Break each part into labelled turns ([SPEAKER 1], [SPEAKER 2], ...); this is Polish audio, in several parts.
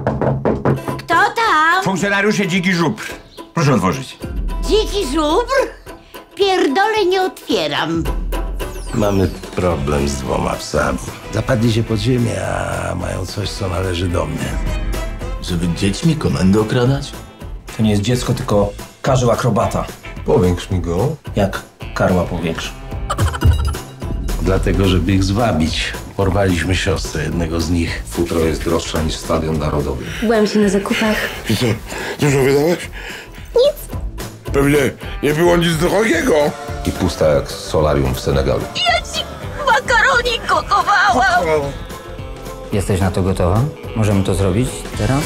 [SPEAKER 1] Kto tam?
[SPEAKER 2] Funkcjonariusze Dziki Żubr. Proszę otworzyć.
[SPEAKER 1] Dziki żubr? Pierdolę, nie otwieram.
[SPEAKER 3] Mamy problem z 2 psami. Zapadli się pod ziemię, a mają coś, co należy do mnie.
[SPEAKER 4] Żeby dziećmi komendę okradać?
[SPEAKER 5] To nie jest dziecko, tylko karzeł akrobata.
[SPEAKER 6] Powiększ mi go.
[SPEAKER 5] Jak karła powiększ.
[SPEAKER 3] Dlatego, żeby ich zwabić, porwaliśmy siostrę jednego z nich.
[SPEAKER 6] Futro jest droższa niż Stadion Narodowy.
[SPEAKER 7] Byłam się na zakupach.
[SPEAKER 8] I co? Dużo wydałeś? Nic. Pewnie nie było nic drogiego.
[SPEAKER 6] I pusta jak solarium w Senegalu.
[SPEAKER 7] Ja ci makaronik gotowałam!
[SPEAKER 9] Jesteś na to gotowa? Możemy to zrobić teraz?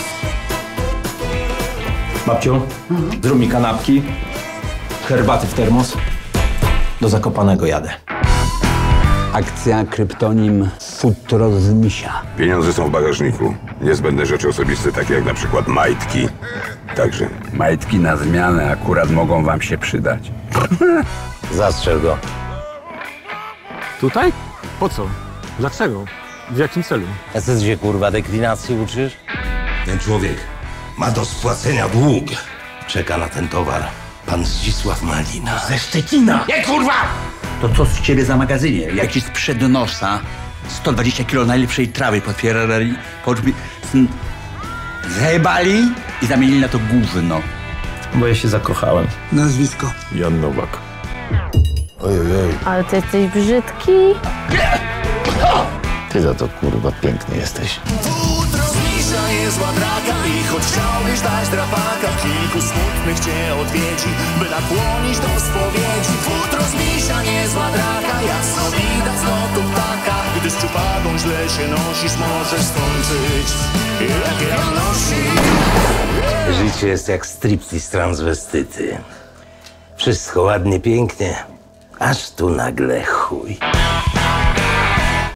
[SPEAKER 5] Babciu, zrób mi kanapki, herbaty w termos. Do Zakopanego jadę.
[SPEAKER 10] Akcja kryptonim Futro z Misia.
[SPEAKER 8] Pieniądze są w bagażniku. Niezbędne rzeczy osobiste, takie jak na przykład majtki. Także.
[SPEAKER 10] Majtki na zmianę akurat mogą wam się przydać.
[SPEAKER 3] Zastrzel go.
[SPEAKER 11] Tutaj? Po co? Dlaczego? W jakim celu?
[SPEAKER 3] A co się, kurwa, deklinacji uczysz? Ten człowiek ma do spłacenia dług. Czeka na ten towar pan Zdzisław Malina.
[SPEAKER 5] Ze Szczecina!
[SPEAKER 3] Nie, kurwa!
[SPEAKER 12] To co z ciebie za magazynie? Jak ci sprzed nosa 120 kilo najlepszej trawy pod Ferrari, zajebali i zamienili na to gówno.
[SPEAKER 5] Bo ja się zakochałem.
[SPEAKER 10] Nazwisko.
[SPEAKER 6] Jan Nowak.
[SPEAKER 3] Ojej.
[SPEAKER 7] Ale ty jesteś brzydki.
[SPEAKER 4] Ty za to, kurwa, piękny jesteś.
[SPEAKER 13] Futro z misia jest ładraka i choć chciałbyś dać drapaka, kilku smutnych cię odwiedzi, by nakłonić do spowiedzi. Futro z misia nie z ładraka, jasno widać z lotu ptaka. Gdy z czupadą źle się nosisz, możesz skończyć jak ja nosi.
[SPEAKER 3] Życie jest jak striptease transwestyty. Wszystko ładnie, pięknie, aż tu nagle chuj.